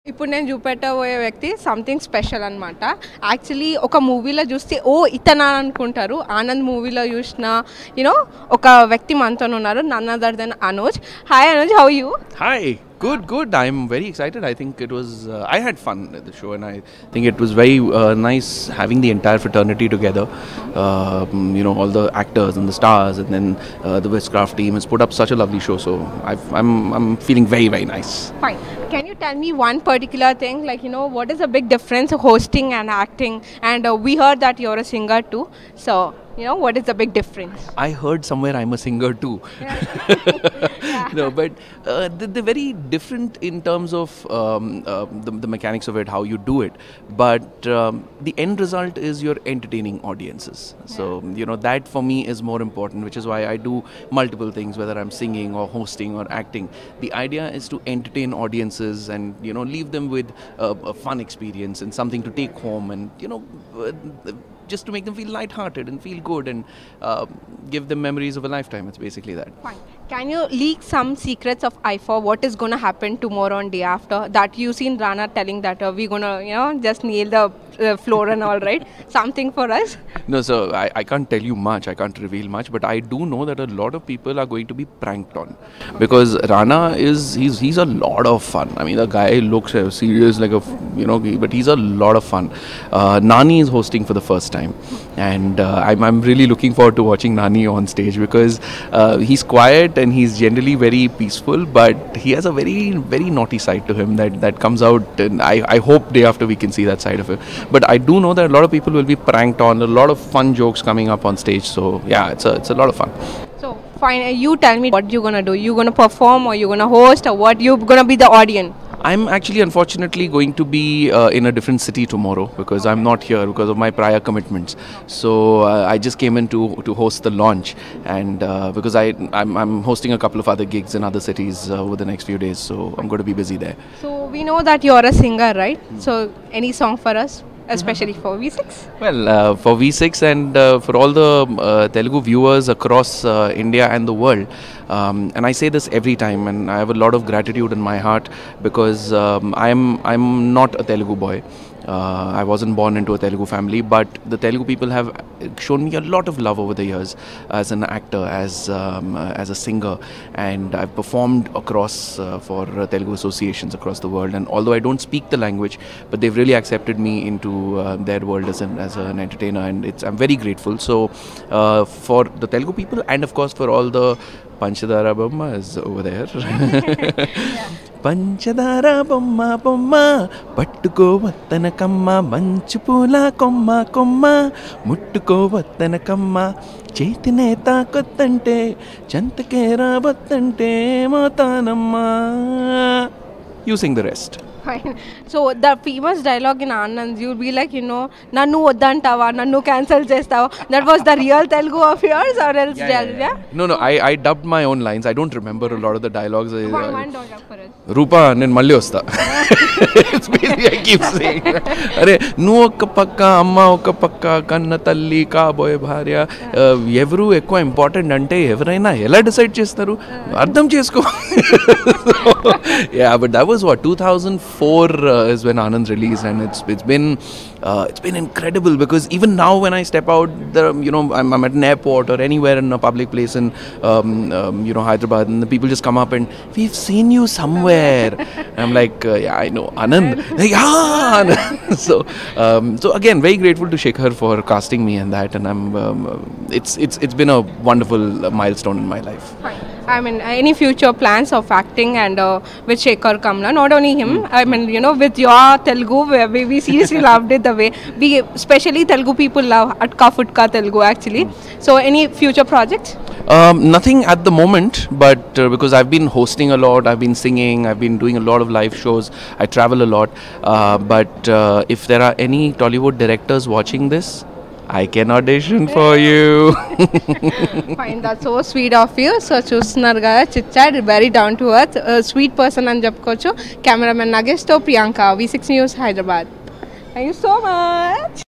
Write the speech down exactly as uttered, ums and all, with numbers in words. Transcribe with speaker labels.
Speaker 1: ఇప్పుడు నేను చూపెట్టబోయే వ్యక్తి సంథింగ్ స్పెషల్ అనమాట. యాక్చువల్లీ ఒక మూవీలో చూస్తే ఓ ఇతనా అనుకుంటారు. ఆనంద్ మూవీలో చూసిన యూనో ఒక వ్యక్తి మనతో ఉన్నారు, none other than Anuj. Hi Anuj, how you?
Speaker 2: Hi, good, good. I'm very excited. I think it was, uh, I had fun at the show, and I think it was very uh, nice having the entire fraternity together. Um, you know, all the actors and the stars, and then uh, the Westcraft team has put up such a lovely show. So I've, I'm, I'm feeling very, very nice.
Speaker 1: Fine. Can you tell me one particular thing, like, you know, what is the big difference of hosting and acting? And uh, we heard that you're a singer too. So, you know, what is the big difference?
Speaker 2: I heard somewhere I'm a singer too.
Speaker 1: Yeah.
Speaker 2: No, but uh, they- they're very different in terms of um, uh, the, the mechanics of it, how you do it. But um, the end result is you're entertaining audiences. So, you know, that for me is more important, which is why I do multiple things, whether I'm singing or hosting or acting. The idea is to entertain audiences and, you know, leave them with uh, a fun experience and something to take home and, you know, uh, just to make them feel lighthearted and feel good and uh, give them memories of a lifetime. It's basically that.
Speaker 1: Fine. Can you leak some secrets of I F A? What is going to happen tomorrow and day after? That you seen Rana telling that uh, we're going to, you know, just nail the uh, floor and all, right? Something for us?
Speaker 2: No, so I, I can't tell you much, I can't reveal much, but I do know that a lot of people are going to be pranked on. Because Rana is, he's he's a lot of fun. I mean, the guy looks uh, serious, like a, f- you know, but he's a lot of fun. Uh, Nani is hosting for the first time. And uh, I'm, I'm really looking forward to watching Nani on stage because uh, he's quiet and he's generally very peaceful, but he has a very, very naughty side to him that, that comes out. And I, I hope day after we can see that side of him. But I do know that a lot of people will be pranked on, a lot of fun jokes coming up on stage. So yeah, it's a, it's a lot of fun.
Speaker 1: So, fine. uh, You tell me what you're going to do. You going to perform or you going to host or what? You going to be the audience?
Speaker 2: I'm actually unfortunately going to be uh, in a different city tomorrow because I'm not here because of my prior commitments. So uh, I just came in to, to host the launch, and uh, because I I'm, I'm hosting a couple of other gigs in other cities uh, over the next few days, so I'm going to be busy there.
Speaker 1: So, we know that you're a singer, right? So, any song for us? Especially for V six?
Speaker 2: Well, uh, for V six and uh, for all the uh, Telugu viewers across uh, India and the world, um, and I say this every time, and I have a lot of gratitude in my heart because um, I'm I'm not a Telugu boy. Uh, I wasn't born into a Telugu family, but the Telugu people have shown me a lot of love over the years as an actor, as um, uh, as a singer, and I've performed across uh, for uh, Telugu associations across the world. And although I don't speak the language, but they've really accepted me into uh, their world as an as an entertainer, and it's I'm very grateful. So uh, for the Telugu people, and of course for all the Panchadara Bomma is over there. పంచదార బొమ్మ బొమ్మ పట్టుకోవద్దనకమ్మ మంచు పూల కొమ్మ కొమ్మ ముట్టుకోవద్దనకమ్మ చేతినే తాకొద్దంటే చెంతకే రావద్దంటే మోతానమ్మా. You sing the rest.
Speaker 1: Fine. So, the famous dialogue in Anand, you'll be like, you know, Nannu oddantava, Nannu cancel chestava. That was the real Telugu of yours or else?
Speaker 2: Yeah, yeah, yeah. No, no, I, I dubbed my own lines. I don't remember a lot of the dialogues. I-
Speaker 1: One,
Speaker 2: I-
Speaker 1: one dialogue for us.
Speaker 2: రూపా నేను మళ్ళీ వస్తా. It's basically I keep saying. అరే నువ్వు ఒక పక్క అమ్మ ఒక పక్క కన్న తల్లి కాబోయే భార్య, uh, ఎవరు ఎక్కువ ఇంపార్టెంట్ అంటే ఎవరైనా ఎలా డిసైడ్ చేస్తారు అర్థం చేసుకో. Yeah, but that was what two thousand four uh, is when Anand released, and it's it's been uh, it's been incredible because even now when I step out the you know I'm, I'm at an airport or anywhere in a public place in um, um, you know Hyderabad, and the people just come up and we've seen you somewhere. I'm like uh, yeah, I know Anand. Like, yeah, Anand. so um, so again very grateful to Shekhar for casting me in that, and I'm um, it's it's it's been a wonderful uh, milestone in my life.
Speaker 1: Fine. I mean, any future plans of acting and uh, with Shekhar Kamla, not only him, I mean, you know, with your Telugu, where we, we seriously loved it the way we, especially Telugu people love Atka Futka Telugu actually. So, any future projects?
Speaker 2: Um, nothing at the moment, but uh, because I've been hosting a lot, I've been singing, I've been doing a lot of live shows, I travel a lot. Uh, but uh, if there are any Tollywood directors watching this, I can audition for you.
Speaker 1: Fine, that's so sweet of you. So, చూస్తున్నారు కదా చిచ్చాడ్ very down to earth sweet person అని చెప్పుకోవచ్చు. Cameraman నగేష్తో Priyanka, V six news Hyderabad. Thank you so much.